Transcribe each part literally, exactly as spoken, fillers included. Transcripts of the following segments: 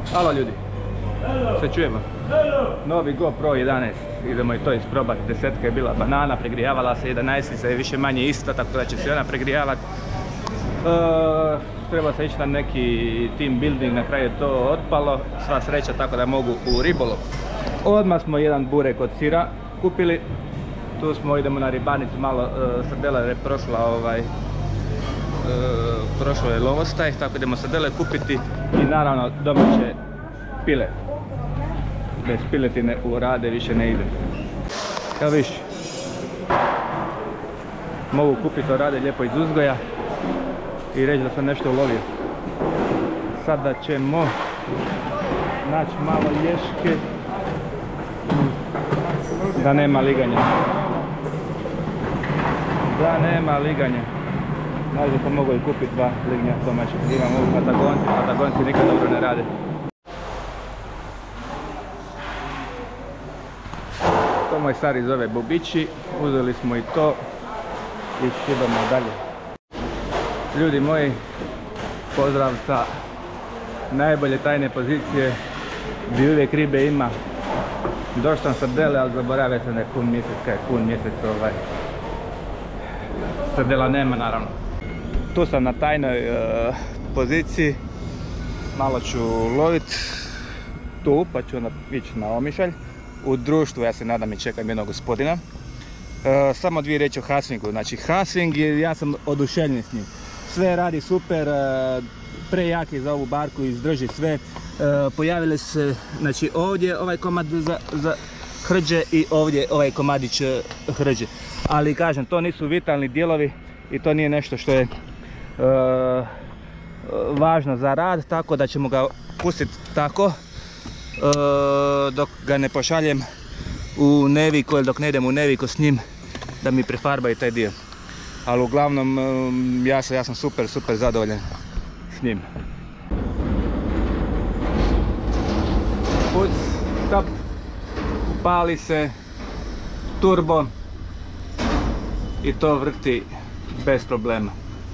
Halo ljudi, se čujemo. Novi GoPro jedanaest, idemo i to isprobati. Desetka je bila banana, pregrijavala se, jedanaestica je više manje ista, tako da će se ona pregrijavati. E, treba se ići na neki team building, na kraju je to otpalo, sva sreća, tako da mogu u ribolov. Odmah smo jedan burek od sira kupili, tu smo, idemo na ribarnicu, malo e, srdela je prošla ovaj, e, prošlo je lovostaj, tako idemo srdele kupiti i naravno domaće pile. Bez piletine u Rade više ne ide. Evo viš, mogu kupiti od Rade lijepo iz uzgoja i reći da sam nešto ulovio. Sada ćemo naći malo ješke da nema liganja. Da nema liganja. Možda sam mogu i kupiti dva lignja domaće. Imam ovu Patagonci, Patagonci nikad dobro ne rade. To moj stari zove bobići, uzeli smo i to i idemo dalje. Ljudi moji, pozdrav sa najbolje tajne pozicije gdje uvijek ribe ima. Došao sam srdele, ali zaboravio sam da je kun mjesec, kaj je kun mjesec ovaj. Srdela nema naravno. Tu sam na tajnoj e, poziciji, malo ću lovit tu, pa ću onda ići na Omišalj. U društvu, ja se nadam, i čekam jednog gospodina. E, samo dvije riječi o Hasvingu. Znači Hasving, ja sam oduševljen s njim. Sve radi super, e, prejak je za ovu barku, izdrži sve. E, pojavili se, znači ovdje ovaj komad za, za hrđe i ovdje ovaj komadić hrđe. Ali kažem, to nisu vitalni dijelovi i to nije nešto što je e, važno za rad, tako da ćemo ga pustiti tako. E, dok ga ne pošaljem u Neviku ili dok ne idem u Neviku s njim da mi prefarbaju taj dio. Ali uglavnom e, ja, sam, ja sam super, super zadovoljan s njim. Puc, stop, pali se, turbo i to vrti bez problema.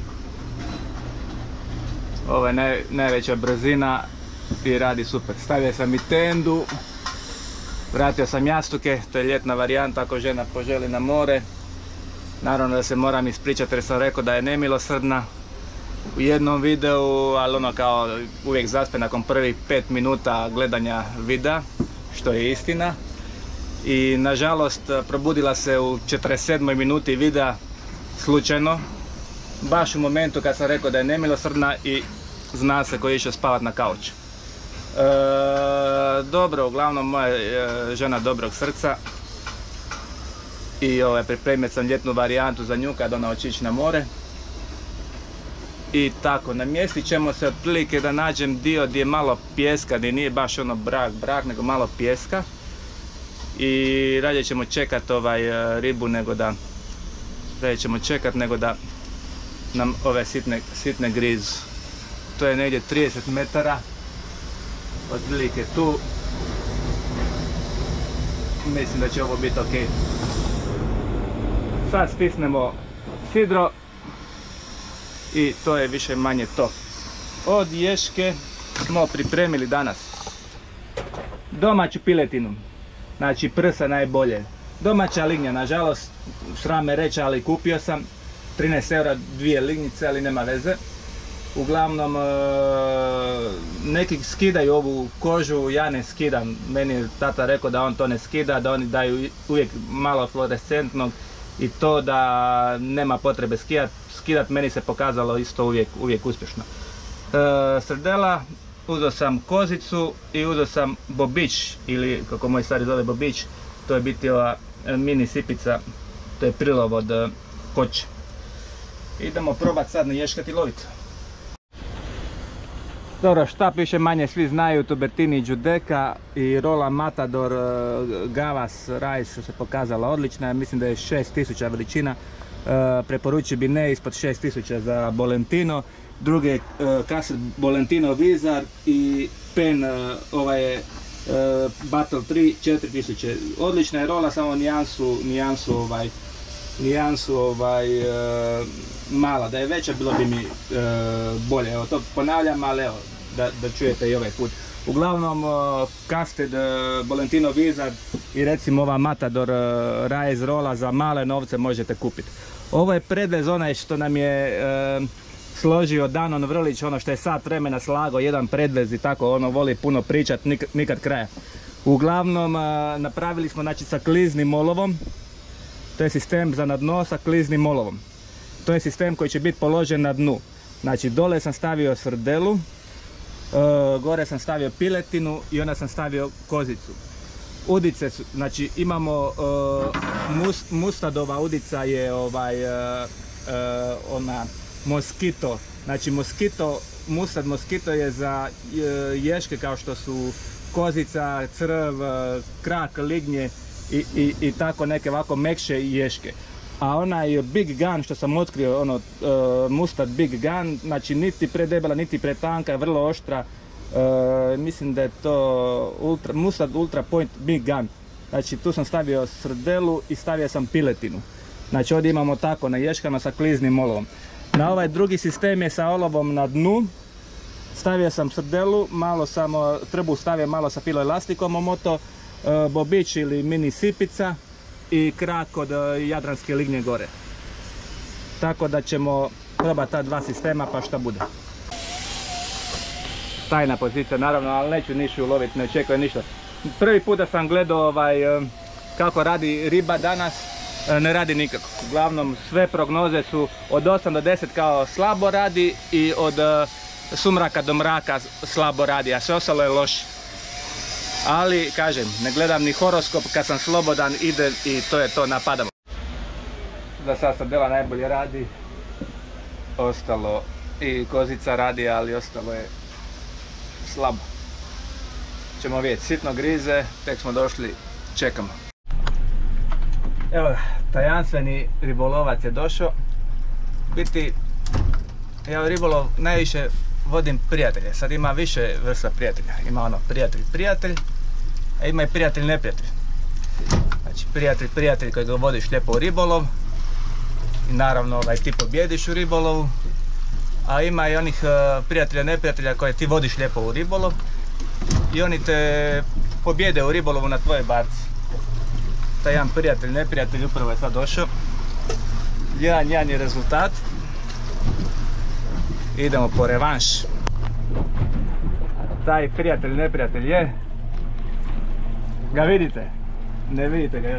Ovo je naj, najveća brzina i radi super. Stavio sam i tendu, vratio sam jastuke, to je ljetna varijanta ako žena poželi na more. Naravno da se moram ispričati jer sam rekao da je nemilosrdna u jednom videu, ali ono kao uvijek zaspe nakon prvih pet minuta gledanja videa, što je istina. I nažalost probudila se u četrdeset sedmoj minuti videa slučajno, baš u momentu kad sam rekao da je nemilosrdna i zna se ko je išao spavat na kauč. E, dobro, uglavnom moja e, žena dobrog srca i ovaj, pripremio sam ljetnu varijantu za nju kad ona hoće ići na more. I tako, namjestit ćemo se otprilike da nađem dio gdje je malo pijeska, gdje nije baš ono brak, brak, nego malo pijeska. I radije ćemo čekat ovaj ribu nego da radije ćemo čekat nego da nam ove sitne, sitne grizu. To je negdje trideset metara, otprilike tu. Mislim da će ovo biti ok. Sad stisnemo sidro i to je više manje to. Od ješke smo pripremili danas domaću piletinu. Znači prsa najbolje. Domaća lignja, nažalost, sram me reći, ali kupio sam. trinaest eura dvije lignjice, ali nema veze. Uglavnom, neki skidaju ovu kožu, ja ne skidam. Meni je tata rekao da on to ne skida, da oni daju uvijek malo fluorescentnog i to da nema potrebe skidat. Skidat meni se pokazalo isto uvijek, uvijek uspješno. E, srdela, uzeo sam kozicu i uzeo sam bobić, ili kako moj stari zove bobić, to je biti ova mini sipica, to je prilov od koče. Idemo probati sad naješkati i loviti. Dobro, štap više manje svi znaju, Tubertini Giudecca i Rola Matador Gavas Rice, što se pokazala odlična, mislim da je šest tisuća veličina. Uh, preporučio bi ne ispod šest tisuća za Bolentino. Druge uh, kaset Bolentino Vizar i pen uh, ovaj je uh, Battle tri četiri tisuće. Odlična je rola, samo nijansu, nijansu ovaj, nijansu ovaj uh, mala. Da je veća bilo bi mi uh, bolje. Evo to ponavljam, ali evo da, da čujete i ovaj put. Uglavnom Casted, Bolentino Wizard i recimo ova Matador Rise rola za male novce možete kupiti. Ovo je predvez onaj što nam je e, složio Danon Vrlić, ono što je sat vremena slagao, jedan predvez i tako, ono voli puno pričat, nik, nikad kraja. Uglavnom e, napravili smo znači sa kliznim olovom, to je sistem za na dno sa kliznim olovom. To je sistem koji će biti položen na dnu. Znači dole sam stavio srdelu, e, gore sam stavio piletinu i onda sam stavio kozicu. Udice su, znači imamo uh, mus, mustadova udica je ovaj uh, uh, ona moskito, znači moskito, mustad moskito je za uh, ješke kao što su kozica, crv, uh, krak, lignje i, i, i tako neke ovako mekše ješke. A onaj Big Gun što sam otkrio, ono uh, mustad Big Gun, znači niti predebela niti pretanka, vrlo oštra. Uh, mislim da je to ultra, Mustad Ultra Point Big Gun. Znači tu sam stavio srdelu i stavio sam piletinu. Znači ovdje imamo tako na ješkama sa kliznim olovom. Na ovaj drugi sistem je sa olovom na dnu. Stavio sam srdelu, malo sam trbu stavio malo sa filoelastikom omoto, uh, bobić ili mini sipica i krak od uh, jadranske lignje gore. Tako da ćemo probati ta dva sistema pa šta bude. Tajna pozicija naravno, ali neću nišu uloviti, ne očekujem ništa. Prvi put da sam gledao ovaj, kako radi riba danas, ne radi nikako. Uglavnom sve prognoze su od osam do deset kao slabo radi i od sumraka do mraka slabo radi, a sve ostalo je loše. Ali kažem, ne gledam ni horoskop, kad sam slobodan idem i to je to, napadamo. Za sad srdela najbolje radi, ostalo i kozica radi, ali ostalo je slabo. Ćemo vidjeti, sitno grize, tek smo došli, čekamo. Evo ga, tajanstveni ribolovac je došao. Biti, ja u ribolov najviše vodim prijatelje, sad ima više vrsta prijatelja. Ima ono prijatelj, prijatelj, a ima i prijatelj, neprijatelj. Znači prijatelj, prijatelj koji ga vodiš lijepo u ribolov i naravno ovaj, ti pobjediš u ribolovu. A ima i onih uh, prijatelja, neprijatelja koje ti vodiš lijepo u ribolov i oni te pobjede u ribolovu na tvoje barci. Taj jedan prijatelj, neprijatelj upravo je sad došao. Jedan, jedan je rezultat. Idemo po revanš. Taj prijatelj, neprijatelj je... Ga vidite? Ne vidite ga još.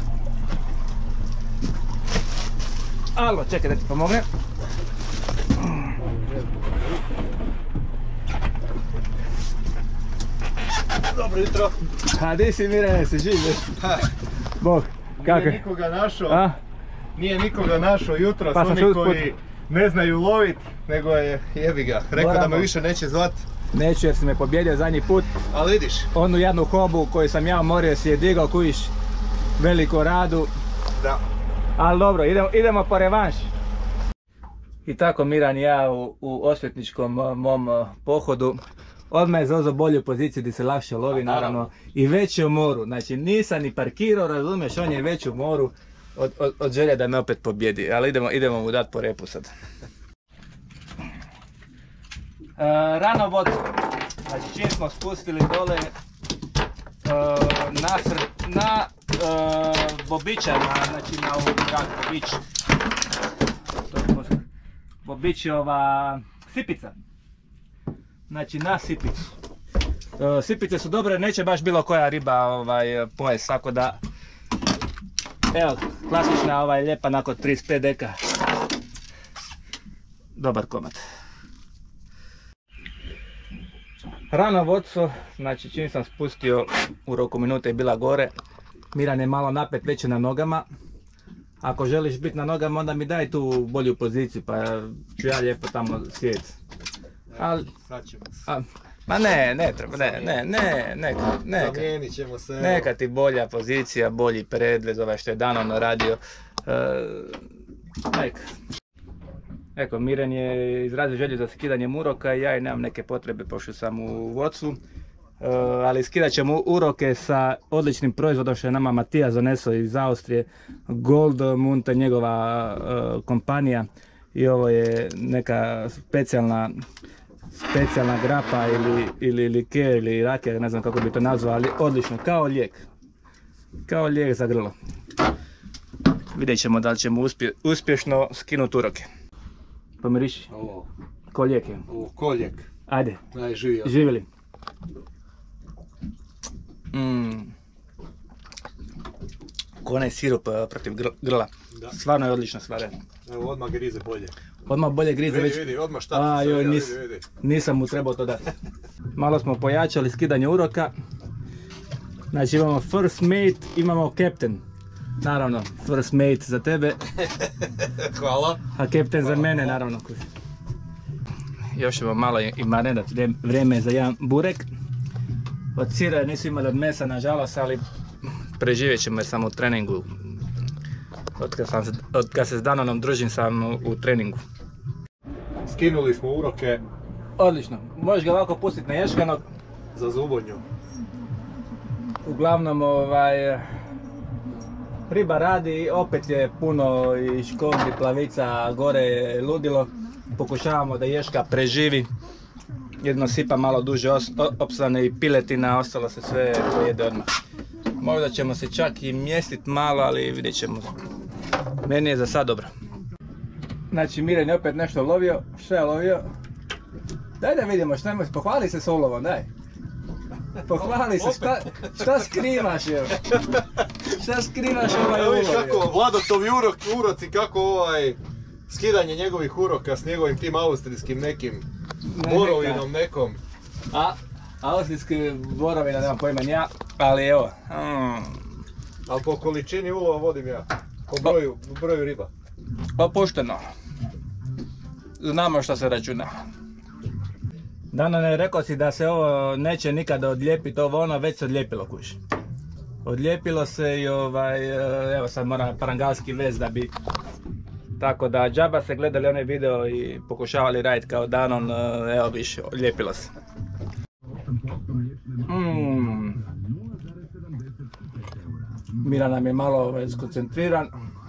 Alo, čekaj da ti pomognem. Dobro jutro. A di si Mirane, si živ? Bog, kako? Nije nikoga našao, A? nije nikoga našao jutro, Pa oni koji ne znaju lovit, nego je jebi ga. Rekao Moramo. da me više neće zvat. Neću jer si me pobjedio zadnji put. Ali vidiš. Onu jednu hobu koju sam ja morio si je digao, kujiš veliku radu. Da. Ali dobro, idemo, idemo po revanš. I tako Miran i ja u, u osvetničkom mom pohodu. Odmah je zauzeo bolju poziciju gdje se lakše lovi, naravno, i već je u moru. Znači nisam ni parkirao, razumiješ, on je već u moru od, od, od želje da me opet pobjedi. Ali idemo, idemo mu dati po repu sad. E, rano vod, znači čim smo spustili dole e, na, na e, bobića, na, znači na ovu grad bobić. Bobić je ova sipica. Znači na sipicu. E, sipice su dobre, neće baš bilo koja riba ovaj, pojest, tako da... Evo, klasična ovaj, lijepa nakon trideset pet deka. Dobar komad. Rano vodstvo, znači čim sam spustio u roku minute je bila gore. Miran je malo napet, već je na nogama. Ako želiš biti na nogama onda mi daj tu bolju poziciju pa ću ja lijepo tamo sjeti. Ali, a, ma ne, ne treba, ne, ne, ne, neka, neka, Zamijenit ćemo se. Neka ti bolja pozicija, bolji predvez, ovaj što je Danon radio. E, neka. Eko, Miran je izrazio želju za skidanjem uroka i ja i nemam neke potrebe pošto sam u vodstvu. E, ali skidat ćemo uroke sa odličnim proizvodom što je nama Matijas donesao iz Austrije. Gold Munta, njegova e, kompanija. I ovo je neka specijalna specijalna grapa ili, ili likер ili rakija, ne znam kako bi to nazvao, ali odlično, kao lijek. Kao lijek za grlo. Vidjet ćemo da li ćemo uspje, uspješno skinuti uroke. Pomiriši. Ovo. Ko lijek je. Ovo, ko lijek. Ajde. Aj, živio. Živjeli. Mm. Ko onaj sirup uh, protiv grla. Da. Stvarno je odlična stvar. Evo, odmah grize bolje. Odmah bolje grize vidi, već. Vidi, odmah šta ti A, se joj, vidi, nis, vidi. Nisam mu trebao to dati. Malo smo pojačali skidanje uroka. Znači imamo first mate, imamo captain. Naravno, first mate za tebe. Hvala. A captain za mene, naravno. Još ćemo malo i marinerat, vrijeme za jedan burek. Od sira nisu imali od mesa, nažalost, ali preživjet ćemo je samo u treningu. Od kad, sam, od kad se s Danonom družim sam u, u treningu. Skinuli smo uroke. Odlično, možeš ga ovako pustiti na ješkanog. Za zubonju. Uglavnom, ovaj, riba radi, opet je puno i škondi, plavica, gore je ludilo. Pokušavamo da ješka preživi. Jedno sipa malo duže opstane i piletina, ostalo se sve pojede odmah. Možda ćemo se čak i mjestiti malo, ali vidjet ćemo. Meni je za sad dobro. Znači Miren je opet nešto lovio. Što je lovio? Daj da vidimo šta ima, pohvali se s ulovom, daj. Pohvali se, šta, šta skrivaš evo? Šta skrivaš ovaj ulov? Viš kako, Vladotovi urok, uroci, kako ovaj skidanje njegovih uroka s njegovim tim austrijskim nekim ne, borovinom nekom. A, austrijski borovina, nemam pojma ni ja, ali evo. Mm. Ali po količini ulova vodim ja, po broju, po broju riba. Opušteno. Znamo što se računa. Danone, rekao si da se ovo neće nikada odlijepiti, ovo ono već se odlijepilo kuš. Odlijepilo se i ovaj, evo sad moram parangalski vez da bi... Tako da džaba se gledali onaj video i pokušavali raditi kao Danon, evo biš, odlijepilo se. Mm. Miran nam je malo skoncentriran.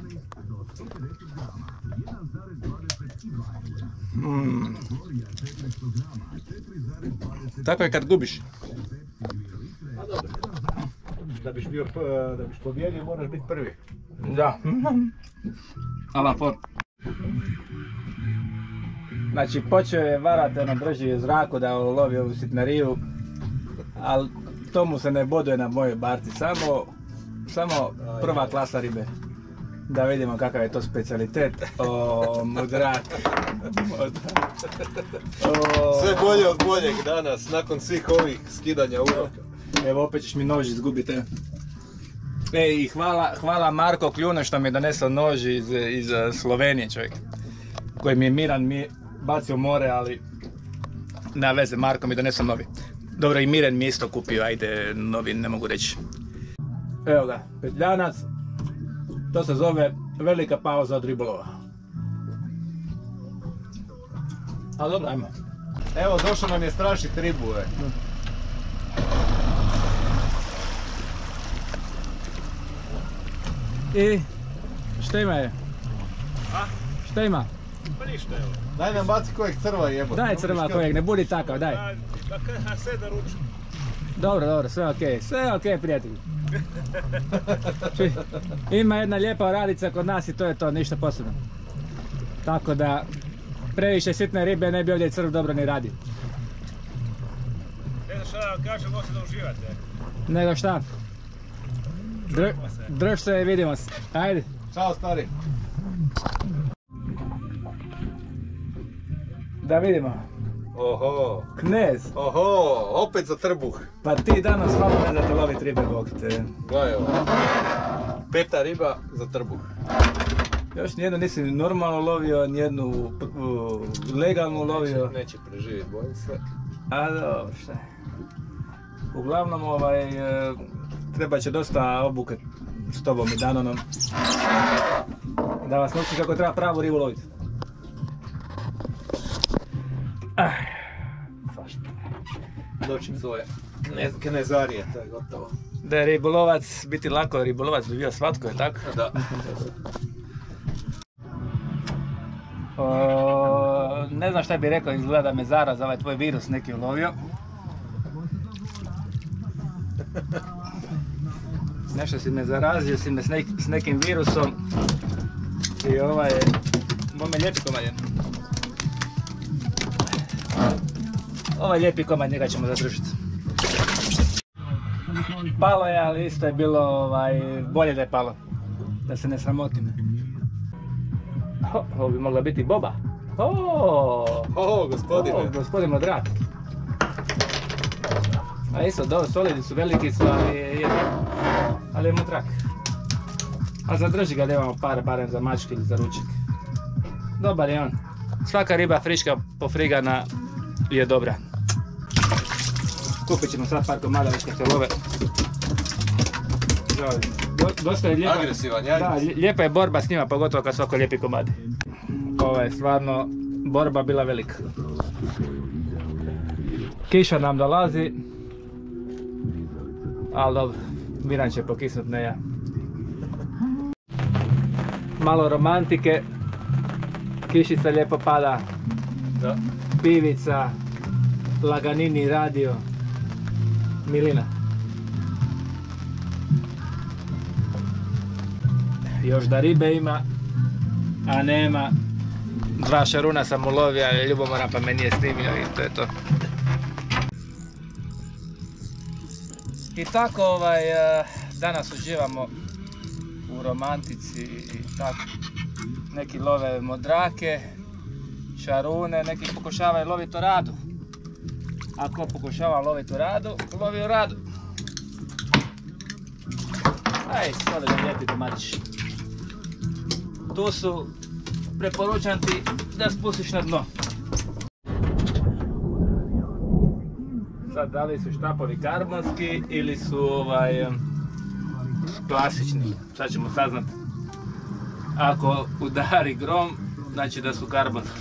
Mm. Tako je kad gubiš. A dobro. Da biš bio, da biš pobjedio moraš biti prvi. Da. Ala for. Znači počeo je varat, ono drži u zraku da lovi ovu sitnariju. Ali to mu se ne boduje na mojoj barci, samo, samo prva klasa ribe. Da vidimo kakav je to specijalitet. O, mudrak. Mudrak. O... Sve bolje od boljeg danas, nakon svih ovih skidanja uroka. Evo opet ćeš mi nož izgubiti. E, i hvala, hvala Marko Kljune što mi je donesao nož iz, iz Slovenije, čovjek. Koji mi je Miran mi bacio more, ali na veze, Marko mi je donesao novi. Dobro, i Miren mi isto kupio, ajde, novi ne mogu reći. Evo ga, petljanac. To se zove velika pauza od ribolova. A dobro, ajmo. Evo, došao nam je strašit ribu, e. I šta ima je? A? Šta ima? Pa ništa, evo. Daj nam baci kojeg crva jebote. Daj crva kojeg, ne budi takav, daj. Pa kada sve da ručim. Dobro, dobro, sve okej, sve okej prijatelji. Čuj, ima jedna lijepa radica kod nas i to je to, ništa posebno. Tako da, previše sitne ribe ne bi ovdje crv dobro ni radi. Ne znam šta da vam kažem, osim da uživate. Nego šta? Dr drž se i vidimo se. Ajde. Ćao stari. Da vidimo. Oho. Knez. Oho, opet za trbuh. Pa ti danas hvala ne da te lovit ribe, bog te. Gledaj ovo. Peta riba za trbuh. Još nijednu nisi normalno lovio, nijednu uh, legalnu lovio. Neće, neće preživjeti, bojim se. A dobro, šta je. Uglavnom ovaj, uh, treba će dosta obuke s tobom i Danonom. Da vas nauči kako treba pravu ribu loviti. Ah, svašta. Doćim svoje knezarije, to je gotovo. Da je ribolovac, biti lako ribolovac bi bio svatko, je tako? Da. O, ne znam šta bi rekao, izgleda da me zaraz ovaj tvoj virus neki ulovio. Nešto si me zarazio, si me s, nek, s nekim virusom. I ovaj je... Bome lijepi komad je. Ovaj lijepi komad, njega ćemo zadržiti. Palo je, ali isto je bilo ovaj, bolje da je palo. Da se ne sramotim. Ho, ovo bi mogla biti boba. O, O, gospodine. o, gospodin Modrak. A isto, dobro, solidi su, veliki su, ali je, ali je Modrak. A zadrži ga da imamo par, barem za mačke ili za ručak. Dobar je on. Svaka riba friška pofrigana je dobra. Kupit ćemo sad par komada već kad se love. Dosta je lijepa. Agresivan, ja. Da, lijepa je borba s njima, pogotovo kad su oko lijepi komadi. Ovo je stvarno borba bila velika. Kiša nam dolazi. Ali dobro, Miran će pokisnut, ne ja. Malo romantike. Kišica lijepo pada. Da. Pivica. Laganini radio. Milina. Još da ribe ima, a nema. Dva šaruna sam ulovio, ali ljubomoran pa me nije snimio i to je to. I tako ovaj, danas uživamo u romantici i tako. Neki love modrake, šarune, neki pokušavaju loviti oradu. Ako pokušava loviti oradu, lovi oradu. Aj, sada ga lijepi komadić. Tu su, preporučam ti da spustiš na dno. Sad, da li su štapovi karbonski ili su ovaj, klasični, sad ćemo saznati. Ako udari grom, znači da su karbonski.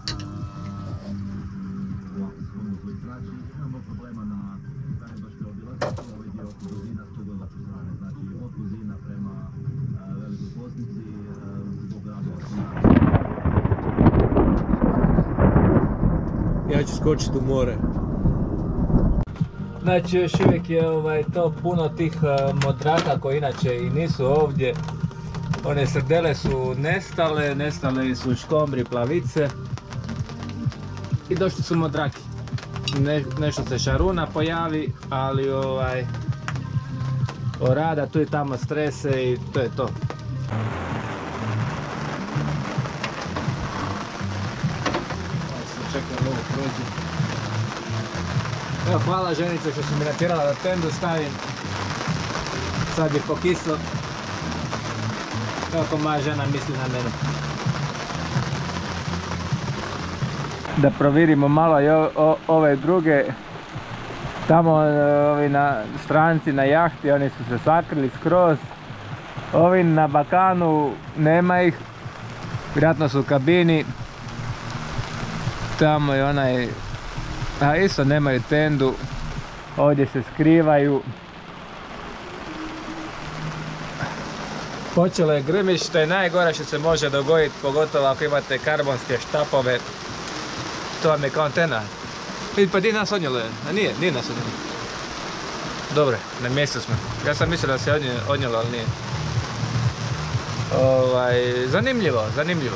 Ja ću skočiti u more. Znači još uvijek je ovaj, to puno tih uh, modraka koji inače i nisu ovdje. One srdele su nestale, nestale su škombri, plavice. I došli su modraki. Ne, nešto se šaruna pojavi, ali ovaj, orada tu i tamo strese i to je to. Čekaj, ovo prođe. Evo, hvala ženice što su mi natjerala da tendu stavim. Sad je pokislo. Kako moja žena misli na mene. Da provjerimo malo i o, o, ove druge. Tamo ovi na stranci na jahti, oni su se sakrili skroz. Ovi na Bakanu nema ih. Vjerojatno su u kabini. Tamo je onaj, a isto nemaju tendu, ovdje se skrivaju. Počelo je grmić, što je najgore što se može dogoditi, pogotovo ako imate karbonske štapove. To vam je kao antena. Vidi, pa di nas odnijelo je? A nije, nije nas odnijelo. Dobro, na mjestu smo. Ja sam mislio da se odnijelo, ali nije. Ovaj, zanimljivo, zanimljivo.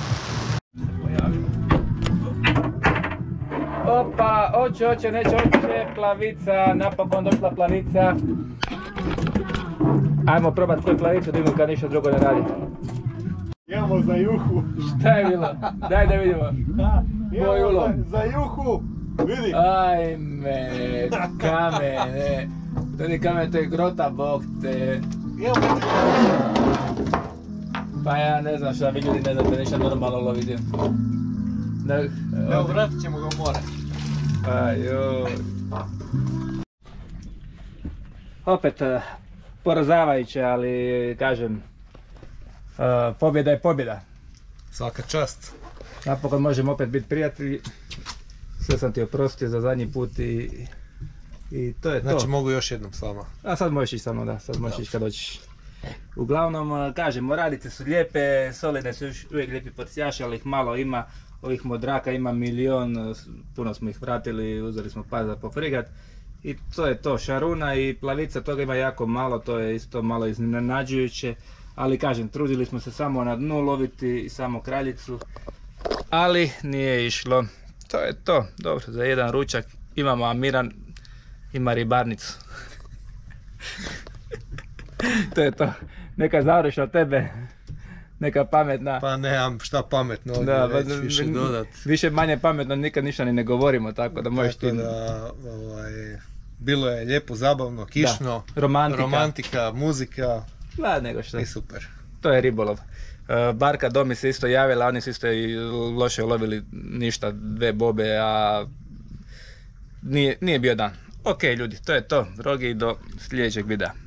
Opa, oće, oće, neće, oće, plavica, napokon došla plavica. Ajmo probat koju plavicu da vidimo kad ništa drugo ne radi. Imamo za juhu. Šta je bilo? Daj da vidimo. Moj ulov. Za, za juhu, vidi. Ajme, kamene. To nije kamen, to je grota, bog te. Imamo. Pa ja ne znam šta vi ljudi ne znate, ništa normalno loviti. Ne, Evo, vratit ćemo ga u more. Ajoj. Opet porazavajuće, ali kažem, pobjeda je pobjeda. Svaka čast. Napokon možemo opet biti prijatelji. Sve sam ti oprostio za zadnji put i, i to je to. Znači mogu još jednom s vama. A sad možeš ići sa mnom, da, sad možeš ići kad dođeš. Uglavnom, kažem, moradice su lijepe, solidne su još uvijek lijepi podsjaši, ali ih malo ima. Ovih modraka ima milion, puno smo ih vratili, uzeli smo par za pofrigat. I to je to, šaruna i plavica, toga ima jako malo, to je isto malo iznenađujuće. Ali kažem, trudili smo se samo na dnu loviti i samo kraljicu. Ali nije išlo. To je to, dobro, za jedan ručak imamo, a Miran ima ribarnicu. To je to, neka završi od tebe, neka pametna. Pa nemam šta pametno ovdje Da, reći, pa, više dodat. Više manje pametno nikad ništa ni ne govorimo, tako da možeš ti... Tako da, ovaj, bilo je lijepo, zabavno, kišno, Da, romantika. romantika, muzika Da, nego što. i super. To je ribolov. E, Barka Domi se isto javila, oni su isto i loše ulovili ništa, dve bobe, a nije, nije bio dan. Ok ljudi, to je to. Rogi, do sljedećeg videa.